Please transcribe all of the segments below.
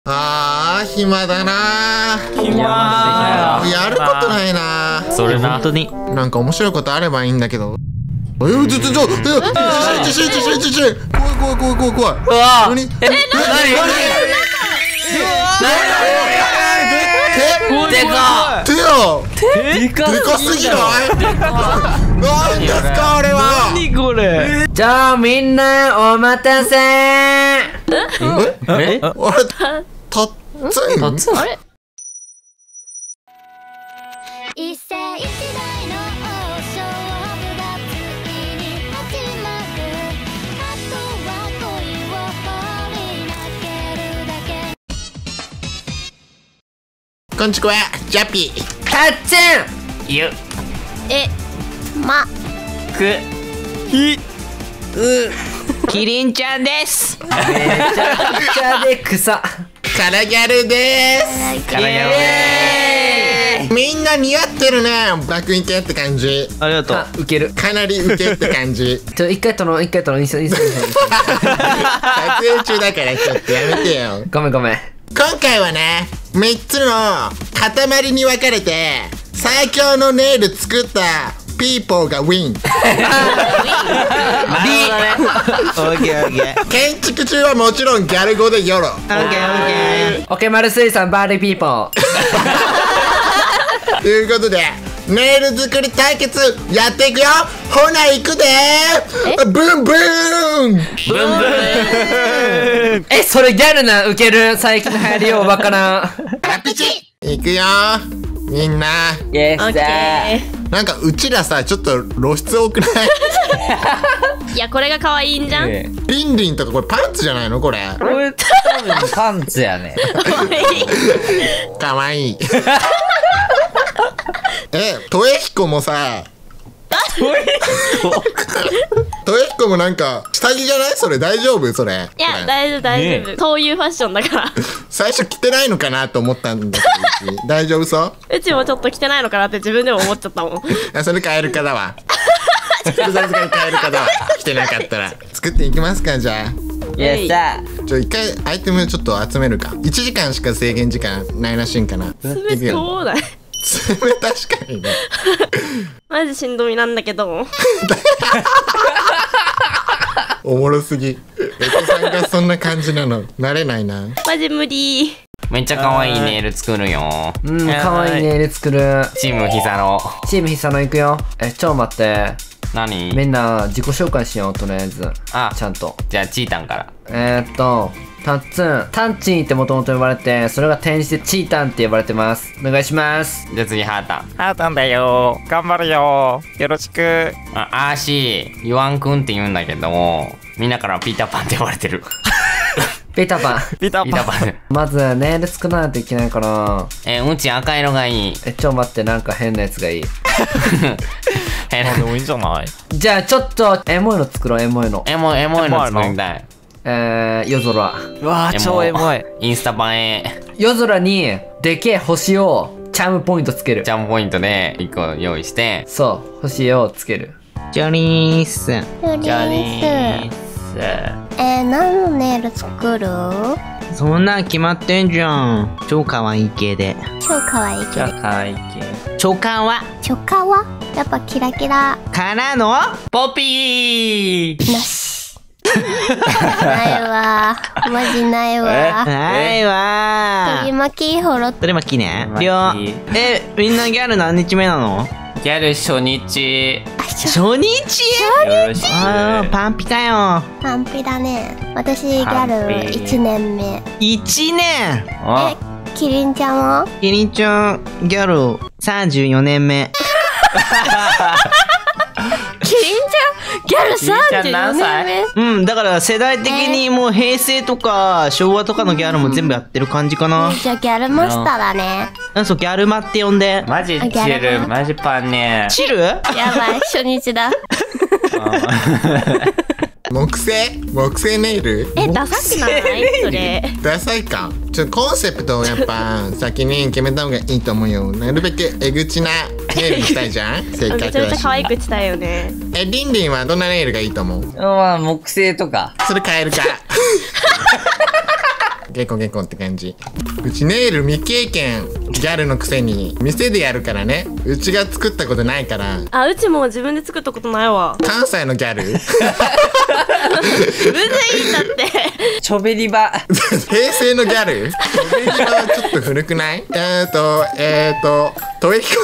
暇だな。やることないな。 それな。本当に。 なんか面白いことあればいいんだけど。怖い。怖い。 うわ。 何？でかすぎない？何ですかあれは。 何これ。 じゃあみんなお待たせ。 あれたっつん？ あれ？ 一世一代の勝負がついに始まる。あとは恋を放り投げるだけ。 こんにちは、ジャピー。 たっつん。 ゆ。 キリンちゃんです。 めちゃくちゃで草。 カラギャルでーす。 カラギャルでみんな似合ってるね。爆イケって感じ。 ありがとう。 ウケる。 かなりウケって感じ。 一回撮ろう。 撮影中だからちょっとやめてよ。 ごめん。 今回はね、3つの塊に分かれて最強のネイル作ったピーポーがウィン。建築中はもちろんギャル語でヨロ。 オッケーマルスイさんバーディーピーポー。 ということでネイル作り対決やっていくよ。ほな行くでー。ブンブーン。 それギャルなウケる。最近の流行りようわからん。 行くよみんな。 イエスだ。 なんかうちらさちょっと露出多くない？ いやこれが可愛いんじゃん。 リンリンとかこれパンツじゃないのこれ？ これ多分パンツやね。 かわいい。トエヒコもさ。トエヒコもなんか下着じゃない？それ大丈夫？それ。 いや大丈夫。そういうファッションだから。 最初着てないのかなと思ったんだけど、大丈夫そう？ うちもちょっと着てないのかなって自分でも思っちゃったもん。 それカエル化だわ。さすがにカエル化だわ。着てなかったら作っていきますか。じゃあイエスだ。 一回アイテムちょっと集めるか。1時間しか制限時間ないらしいんかな。 爪そうだね。 爪確かにね。 マジしんどみなんだけど。 おもろすぎ。エコさんがそんな感じなの慣れないな。 マジ無理。 めっちゃ可愛いネイル作るよ。 可愛いネイル作る。 チームヒサノ。 チームヒサノ行くよ。ちょ待って。 何？ みんな自己紹介しようとりあえず。ちゃんと。 じゃあチータンから。 タッツン、タンチンってもともと呼ばれて、それが転じてチータンって呼ばれてます。お願いします。 じゃあ次ハータン。 ハータンだよ。頑張るよ。よろしく。 アーシー、ユアンくんって言うんだけども、みんなからピーターパンって呼ばれてる。 ピーターパン。 ピーターパン。 まずネイル作らないといけないから。 うち赤色がいい。 ちょ待って、なんか変なやつがいい。 変な。 でもいいんじゃない？ じゃあちょっとエモいの作ろう。エモいの作りたい。 夜空。 うわー超エモい。 インスタ映え。 夜空にでけえ星をチャームポイントつける。 チャームポイントで1個用意して。 そう、星をつける。 ジャリース。 何のネイル作る？ そんなん決まってんじゃん。超可愛い系で。 超可愛い系。 超可愛い系。 チョカはやっぱキラキラからのポピー。 なし。ないわ。マジないわ。 ないわ。 取り巻きほろ。 取り巻きね。みんなギャル何日目なの？ ギャル初日。 初日？パンピかよ。 パンピだね。私ギャル1年目。 1年？ キリンちゃんは？ キリンちゃんギャル34年目。 キリンちゃんギャル34年目？だから世代的にもう平成とか昭和とかのギャルも全部やってる感じかな。 じゃあギャルマスターだね。 そう、ギャルマって呼んで。 マジチル、マジパンね。 チル？ やばい、初日だ。 木製ネイル？ ダサくないそれ？ ダサいか。コンセプトをやっぱ先に決めた方がいいと思うよ。なるべくエグチなネイルにしたいじゃん。せっかくだし。 めちゃめちゃ可愛くしたいよね。 リンリンはどんなネイルがいいと思う？ まあ木製とか。 それ変えるか。 結構って感じ。うちネイル未経験ギャルのくせに店でやるからね。うちが作ったことないから。 あ、うちも自分で作ったことないわ。 関西のギャルむずいんだってちょべりば。 平成のギャルそれはちょっと古くない？トエヒコ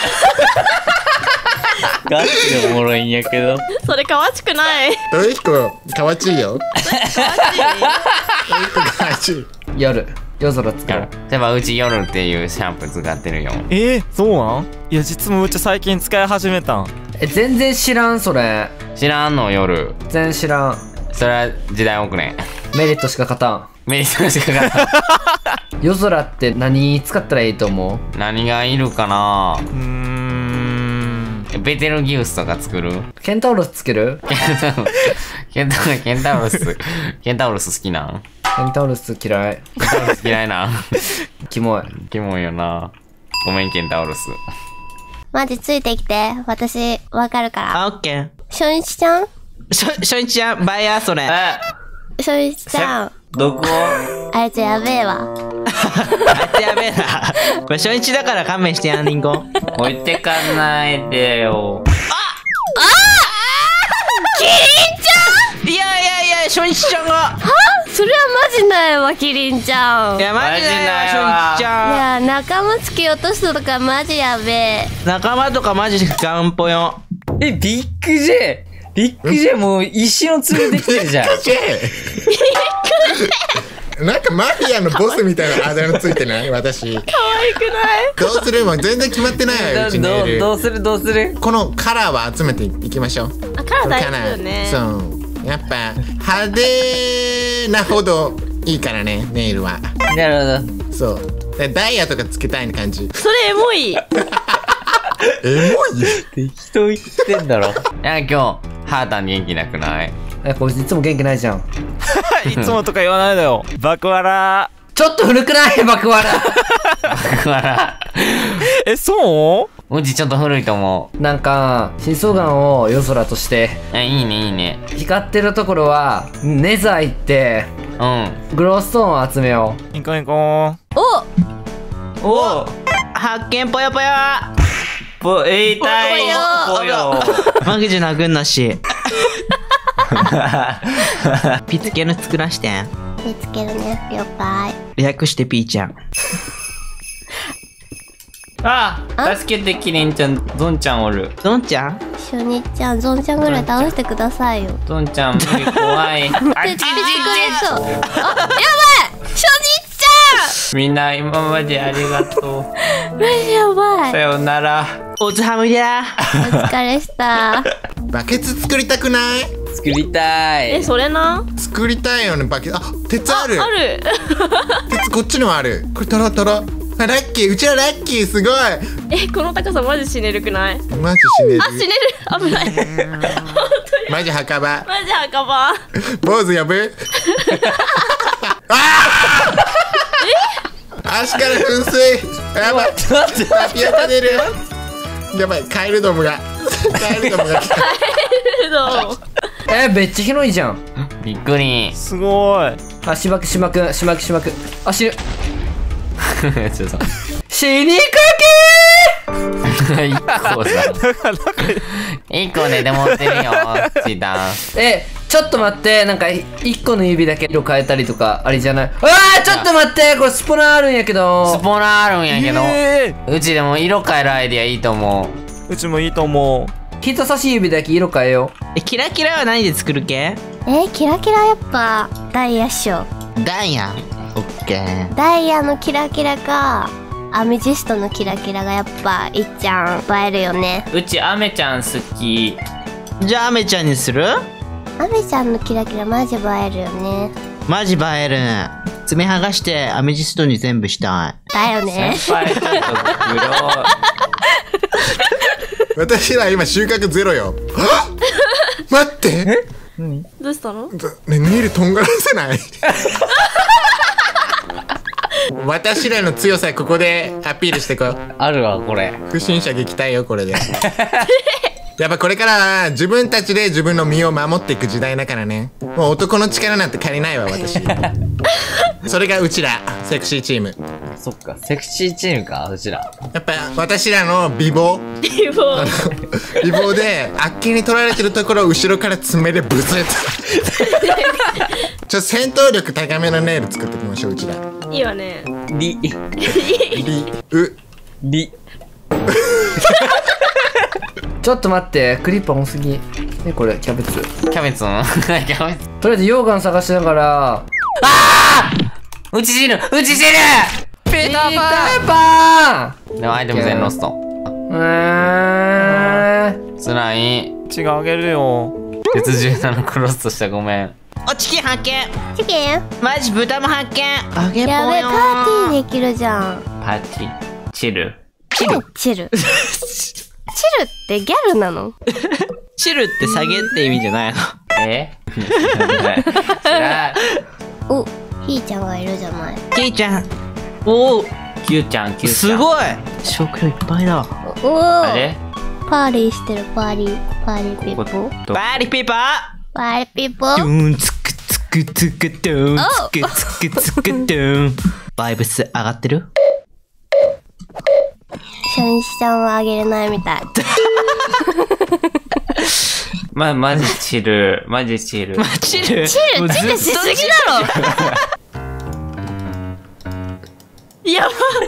ガチでおもろいんやけど。 それかわちくない。 トエヒコかわちいよ。トエヒコかわちい。 夜空作ろう。 例えばうち夜っていうシャンプー使ってるよ。 そうなん？いや実もうち最近使い始めたん。 全然知らんそれ。 知らんの夜。 全然知らん。 それは時代遅れ。 メリットしか勝たん。 メリットしかかか夜空って何使ったらいいと思う？ 何がいるかな。ベテルギウスとか作る？ ケンタウロスつける？ ケンタウロス好きなん？ ケンタウロス嫌い。 ケンタウロス嫌いなん？ キモい。 キモいよな。ごめんケンタウロス。 マジついてきて。私、わかるから。 あ、オッケー。 初日ちゃん初日ちゃん、バイヤーそれ。 初日ちゃん。 どこ？ あいつやべえわ。 あいつやべえな。これ初日だから勘弁してやん、リンゴ。 置いてかないでよ。 キリンちいや、初日ちゃんが。 ゃん。それはマジないわ、キリンちゃん。 いや、マジだよ、初日ちいゃん。 や、仲間突き落とすとかマジやべえ。 仲間とかマジガンポよ。 ビッグ J もう石のつるできてるじゃん。 なんかマフィアのボスみたいなあだ名ついてない？私。 可愛くないどうする？もう全然決まってないわよ、うちネイル。 どうする？ このカラーは集めていきましょう。 あ、カラー大事だよね。 そう。やっぱ派手なほどいいからね、ネイルは。 なるほど。 そう。でダイヤとかつけたい感じ。 それエモい。 エモい？ 適当言ってんだろ。いや今日ハータン元気なくない？ こいついつも元気ないじゃん。 いつもとか言わないでよ。バクワラ。 ちょっと古くないバクワラ。 そうちちょっと古いと思なんか真相眼を夜空としてう。いいね。 光ってるところはネザー行ってうん。 グローストーンを集めよう。 行こう。 お発見ぽよぽよ。 痛いぽよ。 マグジ殴んなし。ピつける作らしてん。 見つけるね。了解。 略してピーちゃん。 助けてキリンちゃん。ゾンちゃんおる。 ゾンちゃん初日ちゃん、ゾンちゃんぐらい倒してくださいよ。 ゾンちゃん無理怖い。 てくれそう。あ、やばい初日ちみんな今までありがとう。 ゃんマジやばさい。 よなら。 おつはむりだ。 お疲れした。 バケツ作りたくない？ 作りたい。 それな。 作りたいよね、バケツ。あ、鉄ある。 ある。 鉄こっちにもある。これトロトロ。あ、ラッキー。うちらラッキー。すごい。 この高さマジ死ねるくない？ マジ死ねる。 あ、死ねる。危ない。本当に。 マジ墓場。 マジ墓場。 坊主呼ぶ？足から噴水。やばい。タピオカ出る。やばい。カエルドムが。カエルドムが来た。 めっちゃ広いじゃん。 びっくり。 すごい。 あ、しばく。あ、死ぬ。 ちょっと。 死にか一個さ。一個ねで持ってるよ。チータン。 けちょっと待って、なんか一個の指だけ色変えたりとかあれじゃない？ちょっと待って、これスポナーあるんやけど。 スポナーあるんやけど、うちでも色変えるアイディアいいと思う。 うちもいいと思う。 人差し指だけ色変えよキラキラは何で作る系？ キラキラやっぱダイヤっしょ。 ダイヤ。オッケー。 ダイヤのキラキラかアメジストのキラキラがやっぱいっちゃん映えるよね。 うちアメちゃん好き。 じゃあアメちゃんにする？ アメちゃんのキラキラマジ映えるよね。 マジ映える。爪剥がしてアメジストに全部したい。 だよね。 先輩ちょっと黒私ら今収穫ゼロよ。待って。 どうしたの？ ね、ネイルとんがらせない？私らの強さここでアピールしてこう。 あるわこれ。 不審者撃退よこれで。 やっぱこれからは自分たちで自分の身を守っていく時代だからね。もう男の力なんて借りないわ私。それがうちらセクシーチーム。 そっか、セクシーチームか、うちら。 やっぱ私らの美貌美貌美貌であっきに取られてるところを後ろから爪でブスッと戦闘力高めのネイル作っていきましょう。うちらいいわね。 リちょっと待って、クリッパー多すぎ。ね、これキャベツ。 キャベツキャベツ。 とりあえず溶岩探しながら。 うち死ぬピーターパン。 でもアイテム全ロスト。つらい。 血があげるよ。 鉄17クロストした、ごめん。 お、チキン発見。 チキンマジ豚も発見。あげぽよ。 やべえ、パーティーできるじゃん。 パーティー。チル。 チルチルってギャルなの？ チルって下げって意味じゃないの？ 知らん。 お、ひーちゃんがいるじゃない。 キイちゃん。おお、 キューちゃん。 すごい。食料いっぱいだ。 おお。 あれパーリーしてる、パーリーピーポー。 バーリーペーパパーリーピーポー。ドー。 ゥンつくつくつくドゥンつくつくつくドゥン。バイブス上がってる？ 初日ちゃんはあげれないみたい。 マジチル。マジチル。 チルチルしすぎだろ。や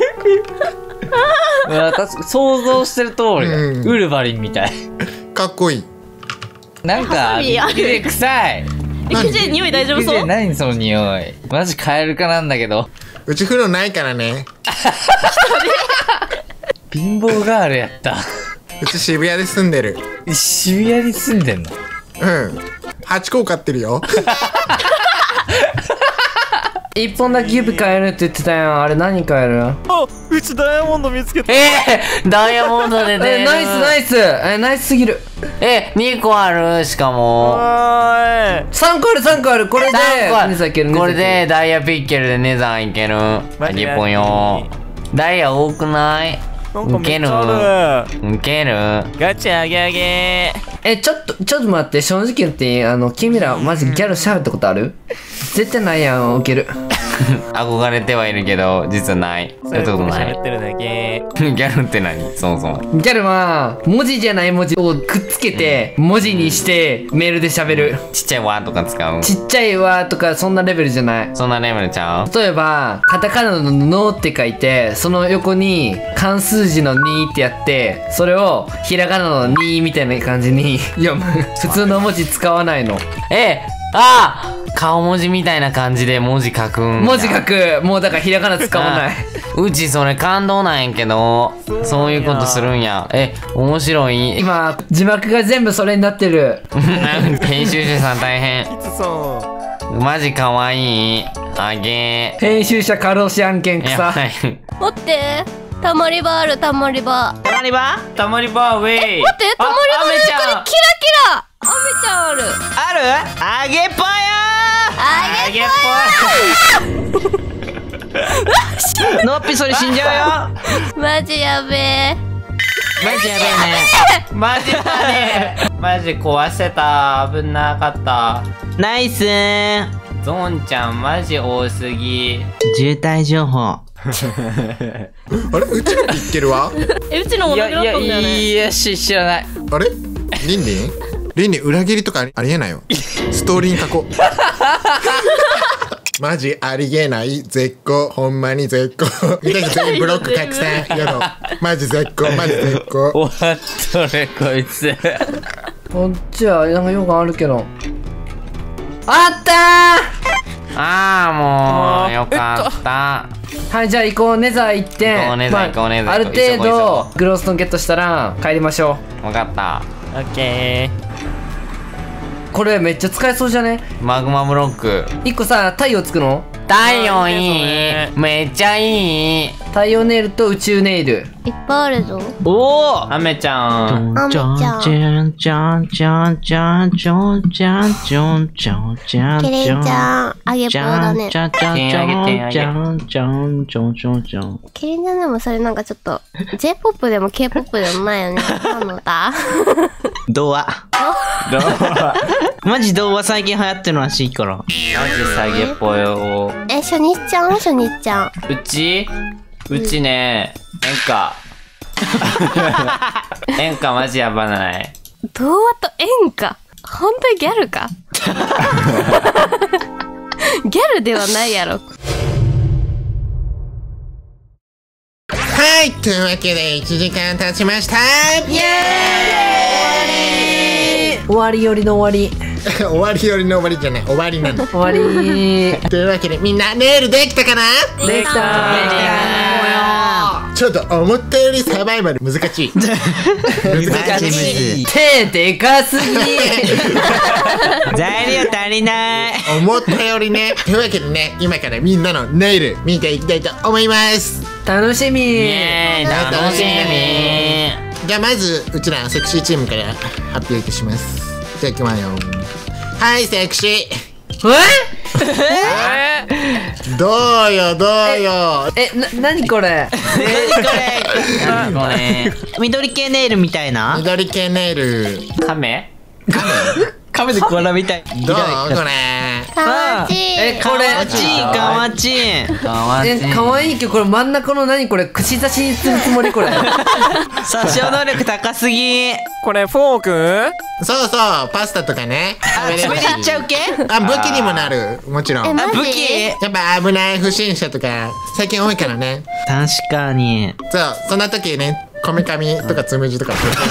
ばい。 いや、確か想像してる通りだ。ウルヴァリンみたい。 かっこいい。 なんか、びっくり臭い。 肉汁匂い大丈夫そう？ 何その匂い。マジカエル化なんだけど。 うち風呂ないからね。 貧乏ガールやった。 うち渋谷で住んでる。 渋谷に住んでんの？ うん。8個飼ってるよ。 1本だけ指変えるって言ってたやん。あれ何変える？ あ、うちダイヤモンド見つけた。 ダイヤモンドで出る。 ナイスナイス。ナイスすぎる。 2個ある。しかも 3 3個ある3個ある。これでネザいける。 これでダイヤピッケルでネザーいける。日本よ。ダイヤ多くない？ なんかめっちゃある。 ウケる。 ガチあげあげ。 ちょっと待って。正直言っていい？君らマジギャル喋ったことある？絶対ないやん。ウケる。 憧れてはいるけど実はない。そういうことない。 喋ってるだけ。 ギャルって何？そもそもギャルは文字じゃない文字をくっつけて文字にしてメールで喋る。 ちっちゃいわとか使う？ ちっちゃいわとかそんなレベルじゃない。 そんなレベルちゃう？ 例えばカタカナののって書いてその横に漢数字の2ってやってそれをひらがなの2みたいな感じに読む。普通の文字使わないの。 顔文字みたいな感じで文字書くんだ。 文字書く。もうだからひらがな使わない。 うちそれ感動なんやけど、そういうことするんや。面白い。 今字幕が全部それになってる。 編集者さん大変。 そマジかわいい。あげー。 編集者過労死案件草。 はい。 待って。たまり場ある、たまり場。 たまり場？ たまりバーウェイ。 待って、たまり場の横にキラキラアメちゃんある。 あげぽよあげー。のっぴそれ死んじゃうよ。 マジやべえ。 マジやべえね。マジだね。マジ壊せた。危なかった。 ナイスー。 ゾンちゃんマジ多すぎ。 渋滞情報。 あれうちのピッケルは？ うちの同じだったんだよね。 知らない。 あれリンリン裏切りとかありえないよ。ストーリーに書こう。マジありえない絶好。ほんまに絶好。みたいな全員ブロック拡散。やろ。マジ絶好。マジ絶好。 終わっとるこいつ。 こっちはなんかよくあるけど。あったもうよかった。 はい、じゃあ行こう。ネザー行って行こうネザー行こうネザーある行こう程度グローストンゲットしたら帰りましょわかった。 オッケう。これめっちゃ使えそうじゃね？ マグマブロック。 1個さ太陽つくの太陽いい。めっちゃいい。 太陽ネイルと宇宙ネイル。 いっぱいあるぞ。 おお。 アメちゃん。 あめちゃん。キリンちゃん、あげぽよだね。キリンちゃんでもそれなんかちょっと J-POP でも K-POP でもないよね。何の歌？ 童話。マジ童話最近流行ってるらしいから。 マジ下げっぽよ。 初日ちゃん初日ちゃん。 うちね、演歌マジやばない。 童話と演歌。本当にギャルか？ギャルではないやろ。 はい、というわけで1時間経ちました。イエーイ終わりよりの終わり。 終わりよりの終わりじゃない、終わりなの。 終わり。 というわけでみんなネイルできたかな？ できた。 ちょっと思ったよりサバイバル難しい。 難しい。 手でかすぎ。 材料足りない。 思ったよりね。というわけでね、今からみんなのネイル見ていきたいと思います。 楽しみ。 楽しみ。 じゃあまずうちらのセクシーチームから発表いたします。じゃあいきますよ。はい、セクシー。どうよどうよ。 なにこれ。 何これ。 緑系ネイルみたいな。 緑系ネイル。 亀亀でコアラみたい。 どうこれ。 かわちい。 かわちいかわちい。 かわいいけどこれ真ん中の何これ串刺しにするつもりこれ。 殺傷能力高すぎ。 これフォーク？ そうそう、パスタとかね。 滑りいっちゃう系？ あ、武器にもなる。もちろん。 マジ？ 武器？ やっぱ危ない不審者とか最近多いからね。 確かに。 そう、そんな時ね、こめかみとかつむじとか。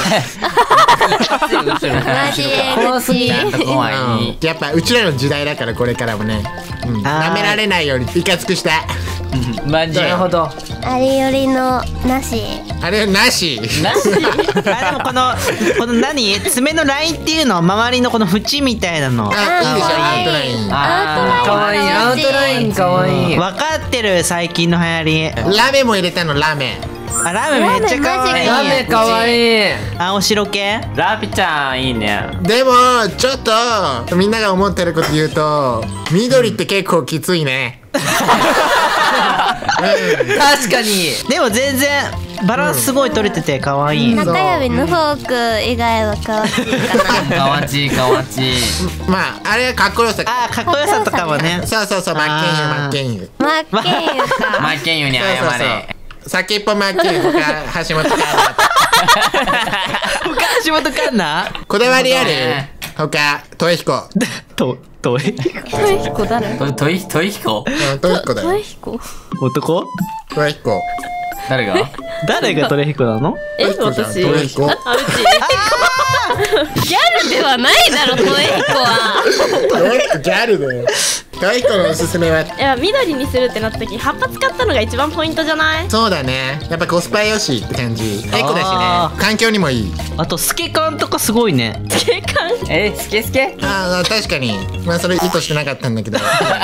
マジ怖すぎ。 怖い。 やっぱうちらの時代だからこれからもね。舐められないようにいかつくした。 マジ。 なるほど。 あれよりのなし。 あれなし。 あ、でもこの何爪のラインっていうの周りのこの縁みたいなの。 あ、いいでしょ、アウトライン。 かわいい。アウトラインかわいい。 分かってる最近の流行り。 ラメも入れたの、ラメ。 あ、ラーメンめっちゃ可愛い。 ラメかわいい。 青白系？ ラピちゃんいいね。 でもちょっとみんなが思ってること言うと、緑って結構きついね。 確かに。 でも全然バランスすごい取れてて可愛い。 中指のフォーク以外はかわちいかな。 かわちいかわちい。 まああれはかっこよさ。 あ、かっこよさとかもね。 そうそうそう、真剣佑。 マッケンユか。 マッケンユに謝れ。 先っぽ真剣佑他橋本環奈。 他橋本環奈？ こだわりある？他トイヒコ。 トイヒコ誰？ トイヒコ？ トイヒコだよ。 男？ トイヒコ。 誰がトイヒコなの？ 私。 トイヒコ。 ギャルではないだろ、トイヒコは。 ギャルだよ。トイヒコのおすすめは？ いや、緑にするってなった時葉っぱ使ったのが一番ポイントじゃない？ そうだね。やっぱコスパよしって感じ。エコだしね。環境にもいい。 あとスケカンとかすごいね。 スケカン？ スケスケ？ ああ、確かに。まあそれ意図してなかったんだけど。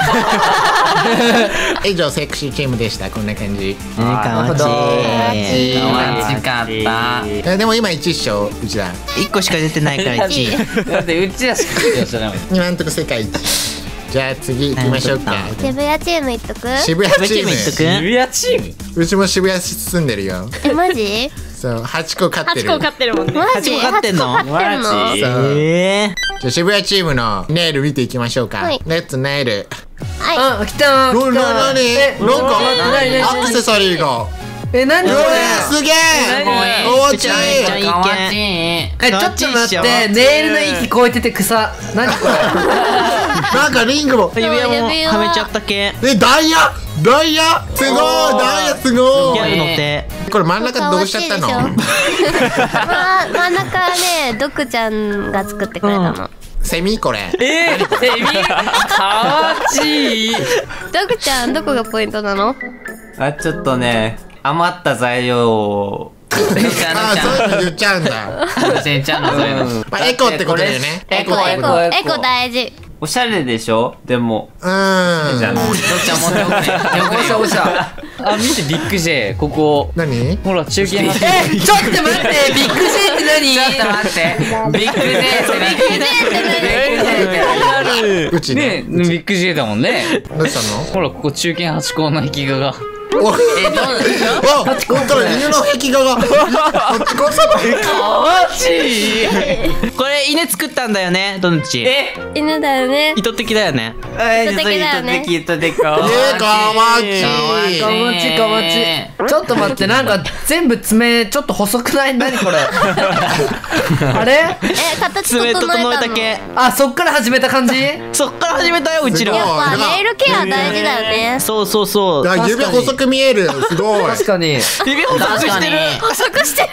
以上セクシーチームでした。こんな感じ。 かわちい。 かわちかった。 でも今1っしょ、うちら。 1個しか出てないから1位。 だってうちらしか今んとこ世界一。じゃあ次行きましょうか。 渋谷チームいっとく？ 渋谷チーム。 渋谷チーム？ うちも渋谷住んでるよ。 マジ？ そう、8個飼ってる。 8個飼ってるもんね。 マジ？ 8個飼ってんの？ 8個飼ってんの？ マジ？ そう。 えじゃあ渋谷チームのネイル見ていきましょうか。 はいレッツネイル。 はあ、来た。 なになんかアクセサリーが。 何これ。 すげえ。かわちい。 かわちい。 ちょっと待って。ネイルの息超えてて草。何これ。 なんかリングも。 指輪もはめちゃった系。 ダイヤすごい。ダイヤすごい。 ギャルの手。 これ真ん中どうしちゃったの？ 真ん中はね、ドクちゃんが作ってくれたの。 セミこれ。 かわちい。 ドクちゃんどこがポイントなの？ あ、ちょっとね、余った材料を。 あ、そういうの言っちゃうんだ。 ちゃんのそういうの。 エコってことだよね。 エコ大事。 おしゃれでしょでも。じゃあ、 ん。 どっちゃん持っておくね。 おしゃおしゃ。 あ、見てビッグ J ここ何？ ほら中継ちょっと待ってビッグ J って何？ ちょっと待って。ビッグ J ってうちね。 ねビッグ J だもんね。 どうしたの？ ほらここ中堅8校の壁画がお、本当だ、犬の壁画が。こっちこそ。 かわちい。 これ犬作ったんだよね、どんち。 犬だよね。 意図的だよね。 意図的だよね。 意図的かわかわちい。 かわちいかわちい。ちょっと待って、なんか全部爪ちょっと細くない？何これ？あれ？ 形爪整え整えたの。 た系。 あ、そっから始めた感じ？ そっから始めたよ、うちら。 やっぱネイルケア大事だよね。 そうそうそう。 だから指細く見える。すごい。 確かに。 指細くしてる。 細くしてる。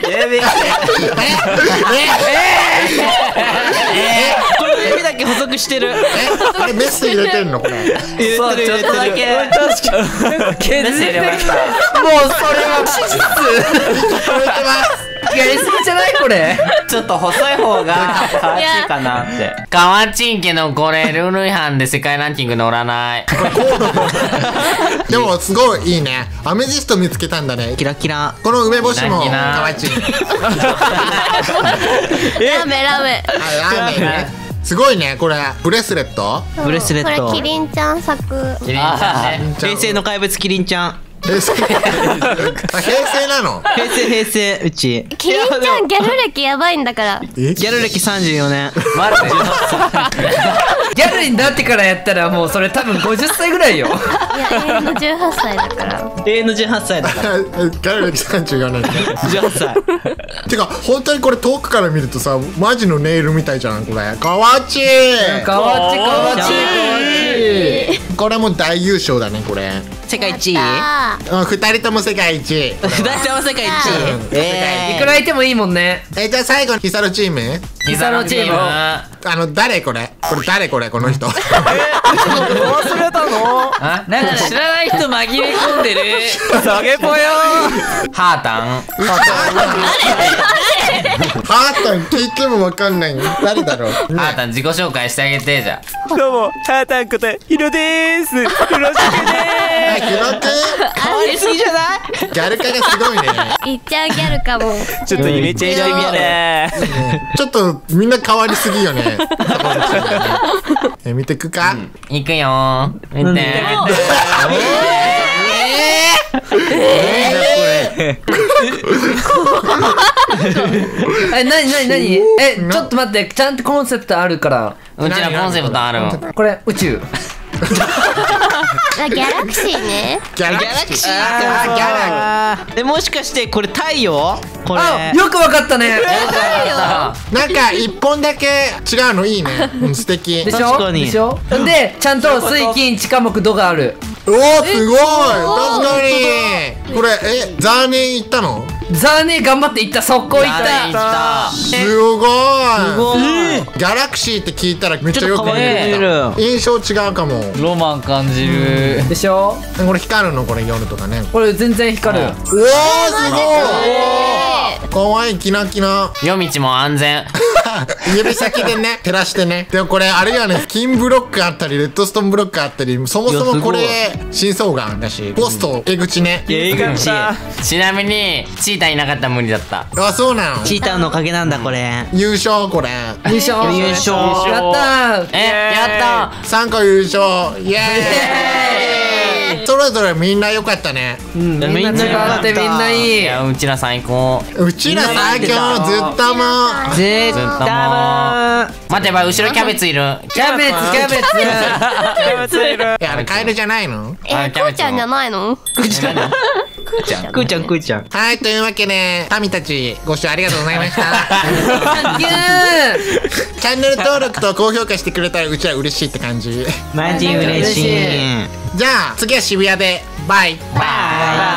これの指だけ細くしてる。 あれメス入れてんのこれ。 そう、ちょっとだけ。 削メス入れました。 もうそれは事実。やりすぎじゃないこれ？ ちょっと細い方がかわちいかなって。かわちいけどこれルール違反で世界ランキング乗らない。 でもすごいいいね。アメジスト見つけたんだね。 キラキラ。 この梅干しもキラキラかわちい。 ラメラメ。 あ、ラーメンね。すごいね、これブレスレット。 ブレスレット。 これキリンちゃん作。 キリンちゃんね。 平成の怪物キリンちゃん。 平成。あ、平成なの？ 平成、うち。 キリンちゃんギャル歴やばいんだから。 ギギャル歴34年。 マジで。 ギャルになってからやったらもうそれ多分50歳ぐらいよ。 いや、永遠の18歳だから。 永遠の18歳だから。 ギャル歴34年。 18歳。 てか本当にこれ遠くから見るとさ、マジのネイルみたいじゃんこれ。かわちい。 かわちいかわちい。 これも大優勝だねこれ。 世界一位？ あ 2人とも世界一。 二人とも世界一位。 いくらいてもいいもんね。 じゃあ最後にヒサロチーム。 ヒサロチーム。 誰これ？これ誰これこの人。 忘れたの？ あ、なんか知らない人紛れ込んでる。 下げぽよハータン。 ハータン聞いてもわかんない。誰だろう。 ハータン自己紹介してあげてじゃどうも、ハータンことヒロでーす。よろしくねヒロく変わりすぎじゃない？ ん。ギャル化がすごいね。 いっちゃんギャルかも。 ー。ちょっと入れちゃいしてみようね。 ちょっとみんな変わりすぎよね。見てくか。 行くよー。見て。 え、なにちょっと待って、ちゃんとコンセプトあるから。 うちらコンセプトある。 これ宇宙。 あ、ギャラクシーね。 ギャラクシー。ギャラ。 もしかしてこれ太陽？これ。 あ、よくわかったね。 なんか一本だけ違うのいいね。素敵。 でしょ？ 確かにでしょ？で、ちゃんと水金地科木土がある。 おおすごい。確かに。これザーネン行ったの？ ザーネ頑張っていった。速攻いった。 すごい。ギャラクシーって聞いたらめっちゃよく見える。印象違うかも。 ロマン感じる。 でしょ？ これ光るのこれ夜とかね。 これ全然光る。 おおすごい。かわいいキラキラ。 夜道も安全。 指先でね照らしてね。でもこれあれやね、金ブロックあったりレッドストーンブロックあったり、そもそもこれ深層眼だし、ポスト江口ね。 映画ちなみにチーターいなかったら無理だった。 あ、そうなの。 チーターのおかげなんだこれ。 優勝これ。 優勝。 優勝。 やったー。 やった 3個優勝。イエーイ。それぞれみんな良かったね。 みんな違ってみんないい。 いや、うちら最高。 うちら最強。ずっとも絶ずっとも対。 待てば後ろキャベツいる。 キャベツ。 いや、あれカエルじゃないの？ こうちゃんじゃないの？ くーちゃん。 はい、というわけで民たちご視聴ありがとうございました。チャンネル登録と高評価してくれたらうちら嬉しいって感じ。 マジ嬉しい。 じゃあ次は渋谷でバイ。 バイ。